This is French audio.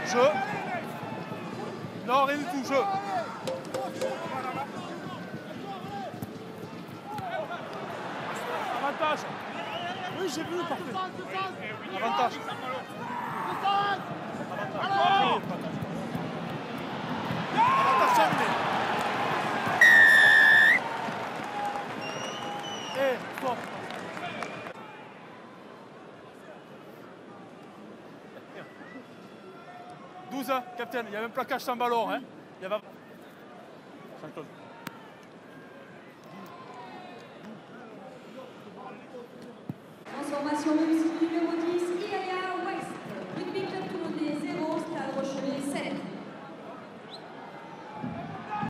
Jeu. Non, rien du tout, jeu. Avantage. Oui, j'ai vu, parfait. Avantage. Avantage terminé. Et stop. « 12, hein, capitaine, il y a même plaquage sans ballon. Hein. Il y a... Transformation réussie numéro 10.